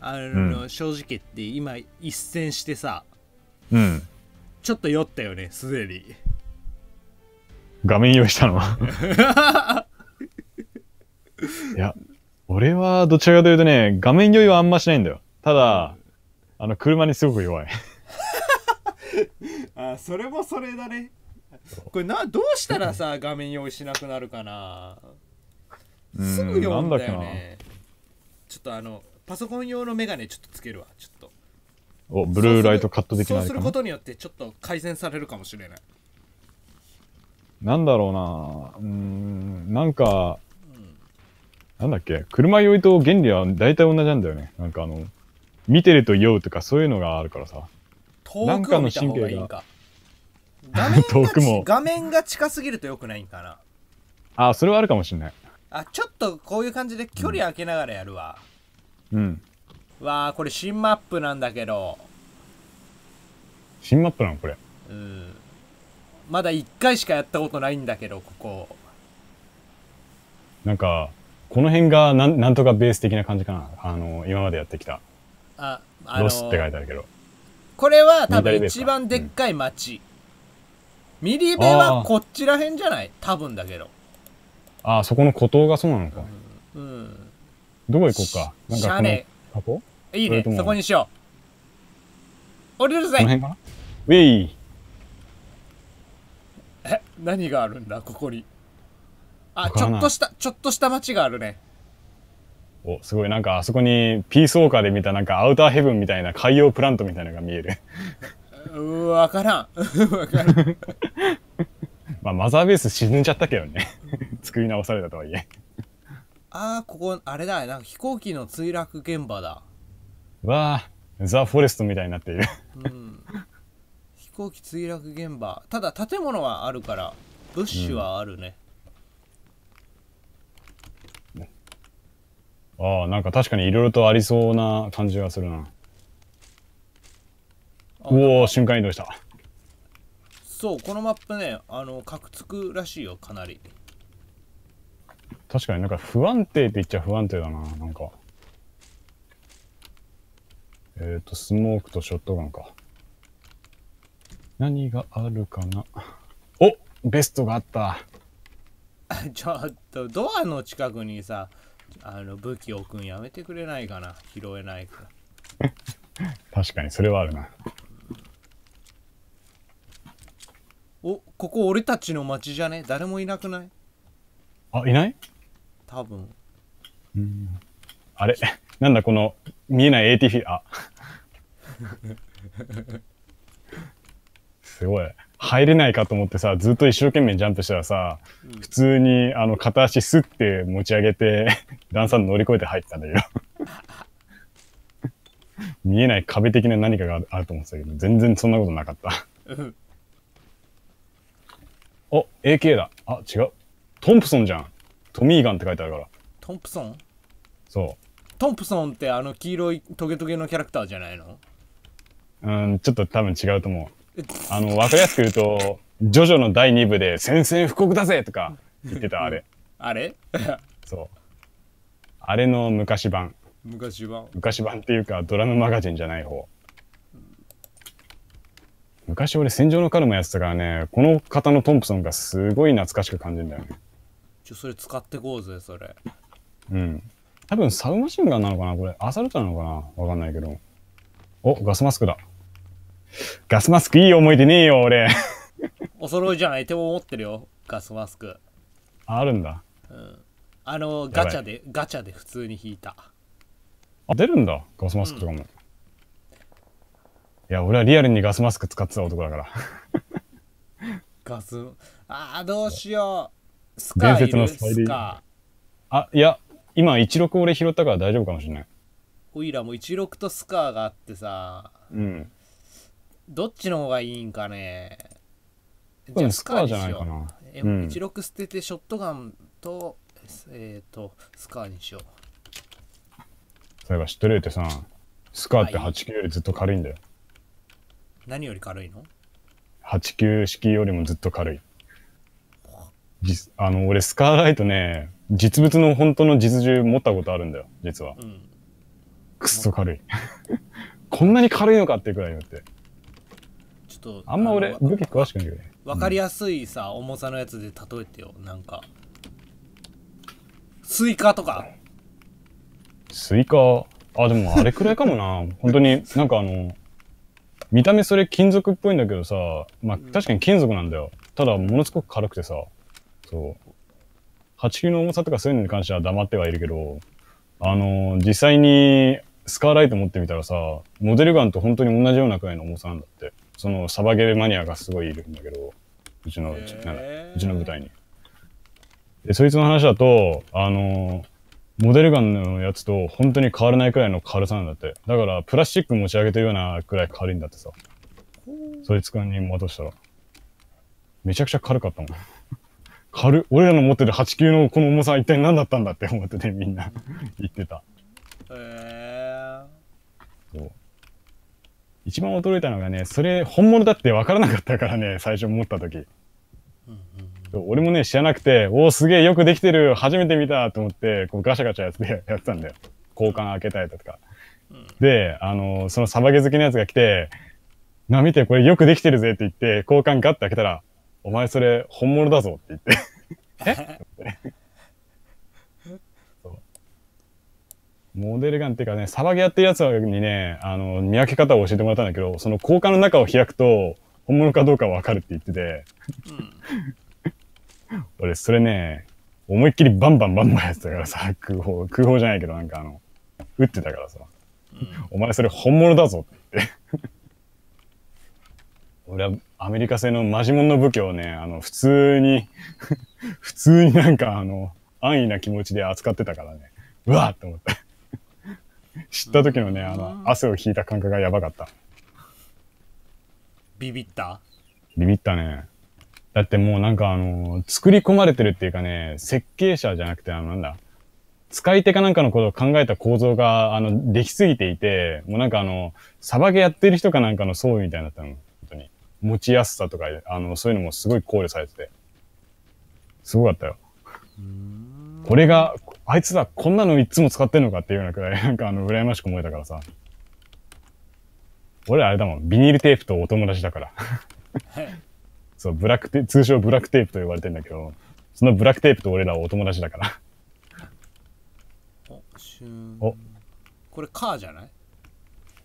正直言って今一戦してさ、 うん。 ちょっと酔ったよね、すでに。 画面用意したのいや、俺はどちらかというとね、画面酔いはあんましないんだよ。ただ、車にすごく弱い。 あ、それもそれだね。これどうしたらさ、画面用意しなくなるかな。すぐ読んだよね。ちょっとパソコン用のメガネちょっとつけるわ。ちょっと。 お、ブルーライトカット的なあそうするれかな。 ことによってちょっと改善されるかもしれない。 なんだろうな。なんか、なんだっけ、車酔いと原理は大体同じなんだよね。なんか見てると酔うとかそういうのがあるからさ。 遠くを見た方がいいんか。 遠くも。 画面が近すぎるとよくないんかな。 あ、それはあるかもしんない。 あ、ちょっとこういう感じで距離空けながらやるわ。 うん。 わあ、これ新マップなんだけど。 新マップなのこれ。 うん。まだ1回しかやったことないんだけど、ここ。 なんか、この辺がなんとかベース的な感じかな。今までやってきた。ロスって書いてあるけど。 これは多分一番でっかい町。ミリベはこっちらへんじゃない？多分だけど。 ああ、そこの孤島がそうなのか。 うん。 どこ行こうか。なんかこの箱？ いいね、そこにしよう。降りるぜ。 この辺かな？ウェイ。 何があるんだ、ここに。あ、ちょっとした町があるね。 お、すごい。なんかあそこにピースウォーカーで見たなんかアウターヘブンみたいな海洋プラントみたいなのが見える。 わからん。わからん。 まあマザーベース沈んじゃったけどね。作り直されたとはいえ。 ここ、あれだ、なんか飛行機の墜落現場だ。 わあ、ザ・フォレストみたいになっている。 うん。飛行機墜落現場。ただ建物はあるから、物資はあるね。 ああ、なんか確かにいろいろとありそうな感じがするな。おお、瞬間移動した。 そう、このマップね、カクつくらしいよ、かなり。 確かになんか不安定って言っちゃ不安定だな、なんか。スモークとショットガンか。何があるかな。お、ベストがあった。 ちょっと、ドアの近くにさ、武器置くんやめてくれないかな。拾えないから。 確かに、それはあるな。 お、ここ俺たちの町じゃね？誰もいなくない？ あ、いない？ 多分。 あれなんだこの見えない AT フィー、あすごい。入れないかと思ってさ、ずっと一生懸命ジャンプしたらさ、普通に片足スッて持ち上げて、段差乗り越えて入ったんだけど。見えない壁的な何かがあると思ってたけど、全然そんなことなかった。お、AK だ。あ、違う。トンプソンじゃん。トミーガンって書いてあるから。 トンプソン？ そう。 トンプソンって黄色いトゲトゲのキャラクターじゃないの？ ちょっと多分違うと思う。わかりやすく言うと、ジョジョの第2部で宣戦布告だぜとか言ってたあれ。 あれそう。あれの昔版。 昔版っていうか、ドラムマガジンじゃない方。昔俺戦場のカルマやってたからね、この方のトンプソンがすごい懐かしく感じるんだよね。 それ使ってこうぜ、それ。 うん。多分サブマシンガンなのかなこれ。アサルトなのかなわかんないけど。お、ガスマスクだ。ガスマスクいい思い出ねえよ、俺。 お揃いじゃないって思ってるよ、ガスマスク。 あるんだ。 うん。ガチャで普通に引いた。 あ、出るんだ。ガスマスクとかも。いや、俺はリアルにガスマスク使ってた男だから。 どうしよう。スカーいる？スカー。あ、いや、今16俺拾ったから大丈夫かもしれない。 オイラも16とスカーがあってさ。 うん。 どっちの方がいいんかね。 じゃあスカーじゃないかな。 16捨ててショットガンと、スカーにしよう。 そういえば知ってるってさ、スカーって89よりずっと軽いんだよ。 何より軽いの ？89式よりもずっと軽い。俺スカーライトね、実物の本当の実銃持ったことあるんだよ、実は。 くっそ軽い。こんなに軽いのかっていうくらいによって。 ちょっとあんま俺、武器詳しくないけどね。 わかりやすいさ、重さのやつで例えてよ。なんか。スイカとか。 スイカ、あ、でもあれくらいかもな。本当に、なんか見た目それ金属っぽいんだけどさ、まあ確かに金属なんだよ。ただ、ものすごく軽くてさ、そう。89の重さとかそういうのに関しては黙ってはいるけど、実際にスカーライト持ってみたらさ、モデルガンと本当に同じようなくらいの重さなんだって。そのサバゲーマニアがすごいいるんだけど、うちの部隊に。で、そいつの話だと、モデルガンのやつと本当に変わらないくらいの軽さなんだって。だから、プラスチック持ち上げてるようなくらい軽いんだってさ。そいつに戻したら。めちゃくちゃ軽かったもん。俺らの持ってる89のこの重さは一体何だったんだって思っててみんな言ってた。そう。一番驚いたのがね、それ本物だって分からなかったからね、最初持った時。俺もね、知らなくて、おーすげえよくできてる、初めて見たと思って、こうガシャガシャやってたんだよ。交換開けたりだとか。で、そのサバゲ好きのやつが来て、見てこれよくできてるぜって言って、交換ガッて開けたら、お前それ本物だぞって言って。モデルガンっていうかね、サバゲやってるやつにね、見分け方を教えてもらったんだけど、その交換の中を開くと、本物かどうかわかるって言ってて、俺、それね、思いっきりバンバンやってたからさ、空砲じゃないけど、なんか撃ってたからさ、お前それ本物だぞって言って。俺はアメリカ製のマジモンの武器をね、普通になんか安易な気持ちで扱ってたからね、うわーって思って。知った時のね、汗を引いた感覚がやばかった。 ビビったね。だってもうなんか作り込まれてるっていうかね、設計者じゃなくてなんだ、使い手かなんかのことを考えた構造ができすぎていて、もうなんかサバゲやってる人かなんかの装備みたいになったの。本当に。持ちやすさとか、そういうのもすごい考慮されてて。すごかったよ。これが、あいつらこんなのいつも使ってんのかっていうようなくらい、なんか羨ましく思えたからさ。俺あれだもん、ビニールテープとお友達だから。そう、通称ブラックテープと呼ばれてんだけど、そのブラックテープと俺らはお友達だから。 お、これカーじゃない？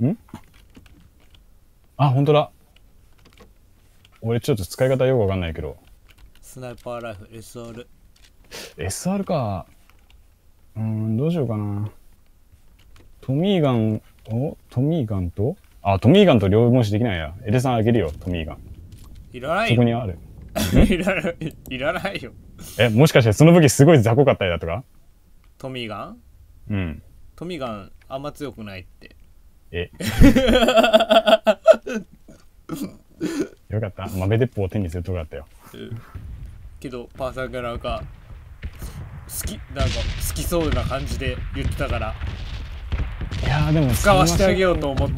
ん？あ、ほんとだ。俺ちょっと使い方よくわかんないけど。 スナイパーライフ SR。 SR か。どうしようかな。トミーガンと両持ちできないや。エレさんあげるよ、トミーガン。 いらないよ。 そこにある。 いらないよ。 もしかしてその武器すごい雑魚かったりだとか？ トミーガン？トミーガンあんま強くないって。 よかった。豆鉄砲を手にするとこだったよ。 けど、パーさんがなんか好きそうな感じで言ってたから。 いやーでも使わしてあげようと思って。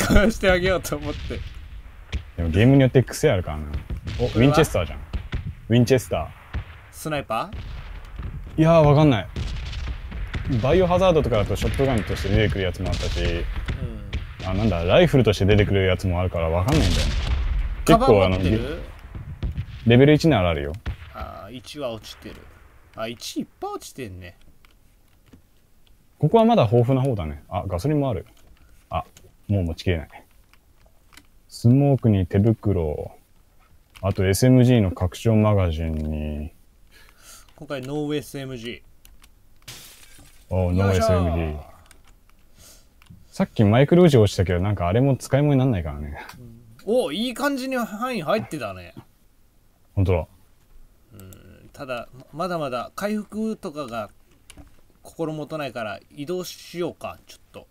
でもゲームによって癖あるからな。ウィンチェスターじゃん。ウィンチェスター。 スナイパー？いやーわかんない。バイオハザードとかだとショットガンとして出てくるやつもあったし、なんだ、ライフルとして出てくるやつもあるからわかんないんだよね。結構レベル1ならあるよ。 1は落ちてる。1いっぱい落ちてんね。 ここはまだ豊富な方だね。ガソリンもある。もう持ちきれない。スモークに手袋、あと SMG の拡張マガジンに。 今回ノー SMG。 ノー SMG。さっきマイクロウジ落ちたけど、なんかあれも使い物になんないからね。 いい感じに範囲入ってたね。 ほんとだ。 ただ、まだまだ回復とかが心もとないから移動しようか、ちょっと。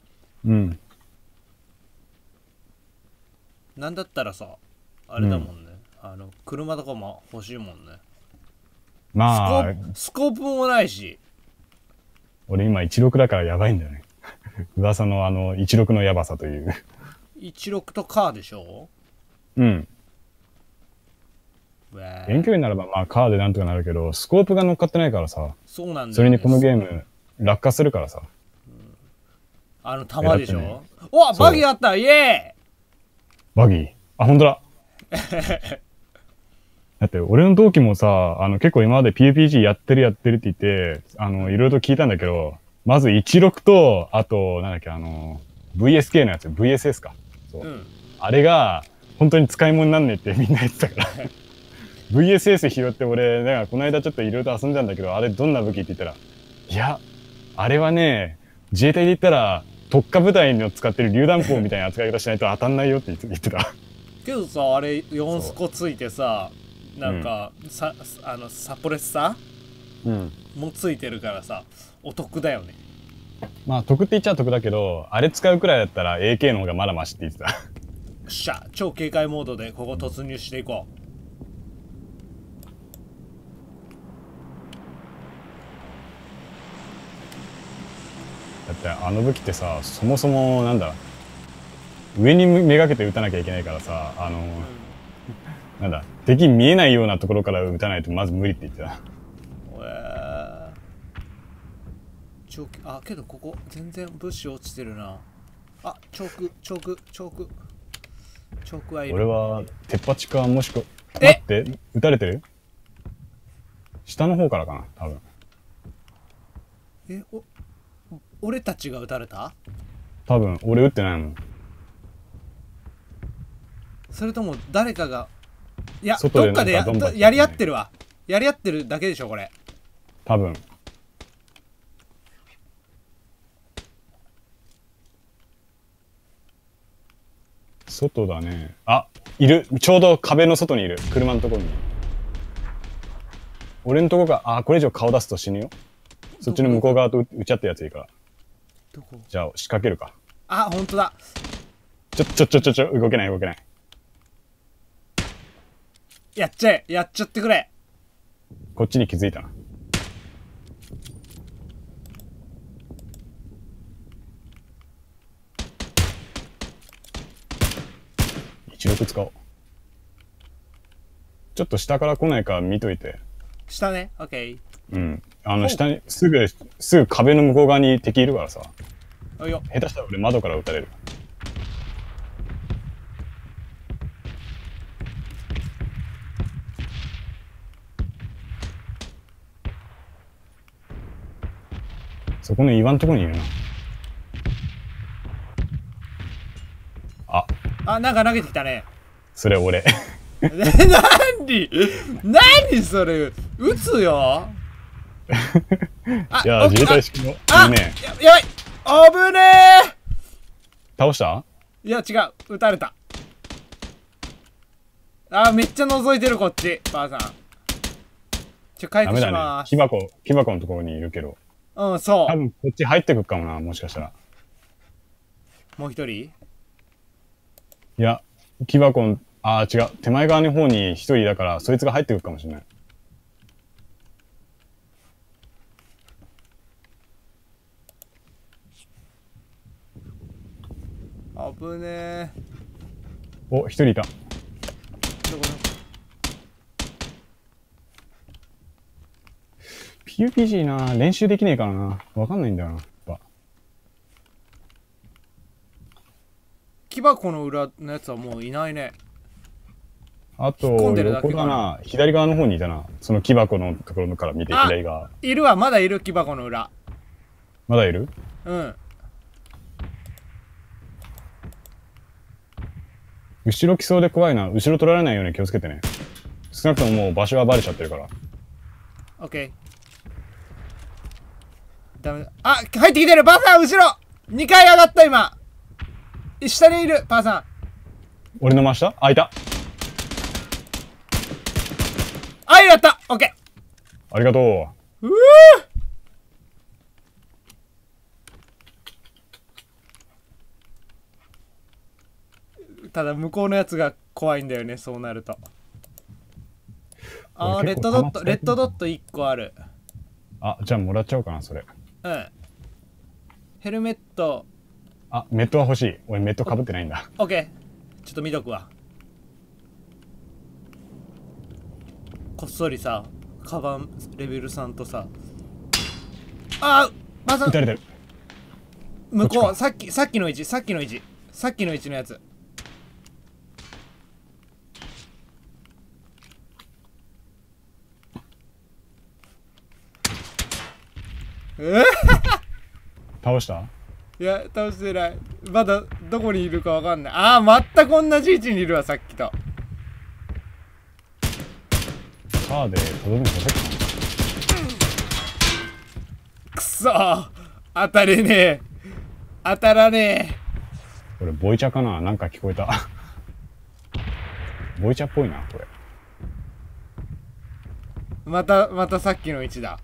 なんだったらさ、あれだもんね。車とかも欲しいもんね。スコープもないし。 俺今16だからやばいんだよね。噂の16のやばさという。 16とカーでしょ？ 遠距離ならばカーでなんとかなるけど、スコープが乗っかってないからさ。 そうなんだよね。 それにこのゲーム落下するからさ。 弾でしょ、 ね、 おバギーあった、イエーイ。 バギー、あ、ほんとだ。だって俺の同期もさ、結構今まで PUBG やってるって言って、いろいろと聞いたんだけど、まず16と、あと、なんだっけ、VSK のやつ、VSS か。そう。あれが、本当に使い物になんねえってみんな言ってたから。VSS 拾って俺、なんかこの間ちょっといろいろと遊んだんだけど、あれどんな武器って言ったら、いや、あれはね、自衛隊で言ったら、特化部隊の使ってる榴弾砲みたいな扱い方しないと当たんないよって言ってた。 けどさ、あれ4スコついてさ、なんか、サプレッサーもついてるからさ、お得だよね。 まあ、得って言っちゃ得だけど、あれ使うくらいだったら AK の方がまだマシって言ってた。よっしゃ、超警戒モードでここ突入していこう。だって武器ってさ、そもそもなんだ、上にめがけて撃たなきゃいけないからさ、なんだ、敵見えないようなところから撃たないとまず無理って言ってた。 けどここ全然物資落ちてるな。あ、チョークはいる。 俺は鉄パチか、もしくは待って、撃たれてる？下の方からかな、多分。 俺たちが撃たれた？ 多分俺撃ってないもん。 それとも誰かが、いや、どっかでやり合ってるわ。やり合ってるだけでしょこれ。 多分。外だね。あ、いる。ちょうど壁の外にいる。車のところに。俺のとこが、これ以上顔出すと死ぬよ。そっちの向こう側と撃ち合ったやついいから。 どこ？ じゃあ仕掛けるか。 あ、ほんとだ。 動けない。 やっちゃってくれ。 こっちに気づいたな。16使おう。ちょっと下から来ないか見といて。 下ね、オッケー。 うん。下に、すぐ壁の向こう側に敵いるからさ。下手したら俺窓から撃たれる。そこの岩のとこにいるな。 なんか投げてきたね。 それ俺。 何それ、撃つよ。 いや、自衛隊式の。いいね。 やばい、危ねえ。 倒した？ いや、違う、撃たれた。めっちゃ覗いてるこっち、ばあさん。回復します。 木箱のところにいるけど。 うん、そう。 多分こっち入ってくるかもな、もしかしたら。 もう一人？ いや、木箱の、違う。手前側の方に一人だから、そいつが入ってくるかもしれない。 危ねえ。 お、一人いた。 どこ ？PUBG な、練習できねえからな。わかんないんだよな。 木箱の裏のやつはもういないね。 あと、横だな。左側の方にいたな。その木箱のところから見て左側。 いるわ、まだいる、木箱の裏。 まだいる？ うん。 後ろ来そうで怖いな。後ろ取られないように気をつけてね。少なくとももう場所がバレちゃってるから。 オッケー。ダメだ。入ってきてる、パーさん後ろ !2 階上がった今。下にいる、パーさん。 俺の真下？いた。 やった。オッケー。ありがとう。 ただ向こうのやつが怖いんだよね、そうなると。レッドドット1個ある。 じゃあもらっちゃおうかな、それ。 うん。ヘルメット。 メットは欲しい。俺メット被ってないんだ。 オッケー。ちょっと見とくわ。こっそりさ、カバンレベル3とさ。まず撃たれてる。 向こう、さっきの位置のやつ。 倒した？ いや、倒してない。まだどこにいるかわかんない。ああ、全く同じ位置にいるわ、さっきと。 カーでとどめさせっかくそー、当たれねえ。当たらねえ。 これボイチャかな？なんか聞こえた。ボイチャっぽいな、これ。 またさっきの位置だ。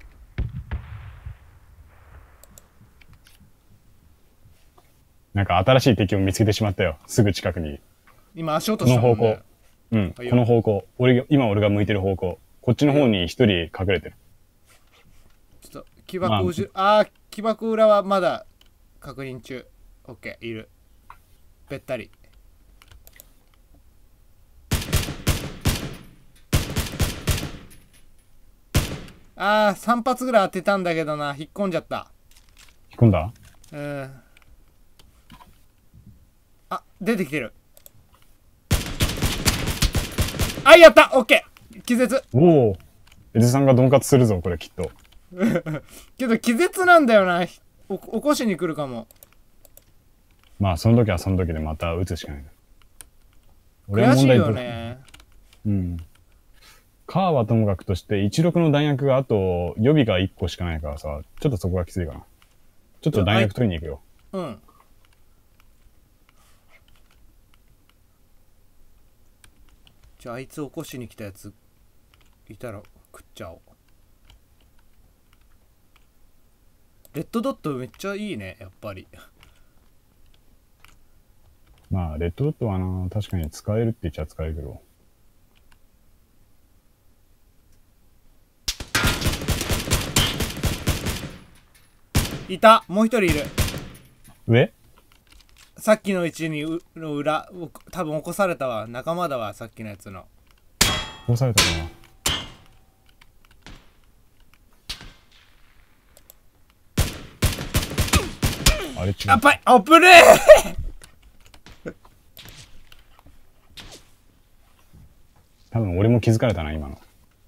なんか新しい敵を見つけてしまったよ。すぐ近くに。 今足音こしたもんね。 の方向。うん、この方向。今俺が向いてる方向。こっちの方に一人隠れてる。 ちょっと木箱後ろ、木箱裏はまだ確認中。オッケー、いる。べったり。3発ぐらい当てたんだけどな、引っ込んじゃった。 引っ込んだ？ うん。出てきてる。やった、オッケー、気絶。 おお。エズさんがドンカツするぞ、これきっと。 けど気絶なんだよな。起こしに来るかも。 まあ、その時はその時でまた撃つしかない。 悔しいよね。 うん。カーはともかくとして、16の弾薬があと予備が1個しかないからさ、ちょっとそこがきついかな。ちょっと弾薬取りに行くよ。 うん。じゃああいつ起こしに来たやついたら食っちゃおう。レッドドットめっちゃいいね、やっぱり。 まあ、レッドドットはな、確かに使えるって言っちゃ使えるけど。 いた、もう一人いる。 上？ さっきの位置の裏、多分起こされたわ。仲間だわ、さっきのやつの。 起こされたかな。あれ違う。 やっぱり、危ねえ。 多分俺も気づかれたな、今の。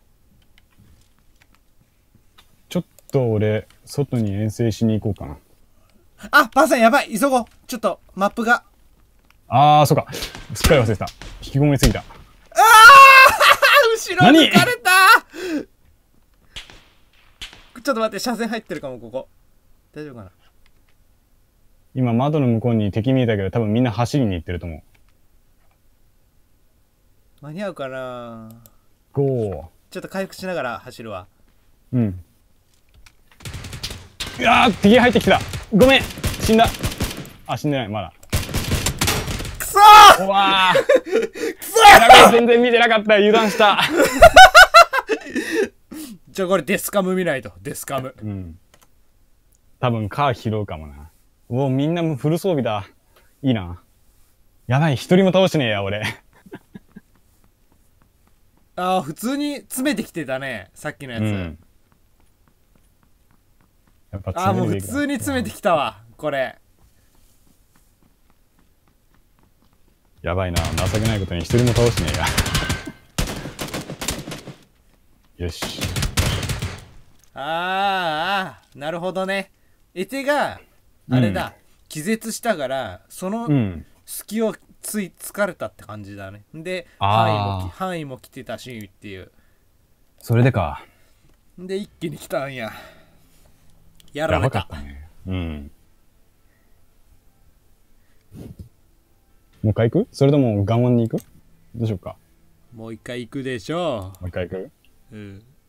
ちょっと俺、外に遠征しに行こうかな。 パンさんやばい、急ごう。ちょっと、マップが。 そうか。すっかり忘れてた。引きこもりすぎた。 後ろ抜かれた。ちょっと待って、車線入ってるかも、ここ。大丈夫かな。 今窓の向こうに敵見えたけど、多分みんな走りに行ってると思う。 間に合うかな。 ゴー。 ちょっと回復しながら走るわ。 うん。敵が入ってきてた。ごめん、死んだ。死んでない、まだ。 くそー。 うわー。くそー。全然見てなかった。油断した。 これデスカム見ないと。デスカム。 うん。多分カー拾うかもな。みんなもフル装備だ。いいな。やばい、一人も倒してねえや、俺。 普通に詰めてきてたね、さっきのやつ。 やっぱもう普通に詰めてきたわ、これ。 やばいな、情けないことに一人も倒してねえや。よし。 なるほどね。エテがあれだ、気絶したからその隙を疲れたって感じだね。で範囲も来てたしっていう。 それでか。 で一気に来たんや。やられた。 やばかったね。うん。もう一回行く？それとも我慢に行く？どうしようか。 もう一回行くでしょう。 もう一回行く？ うん。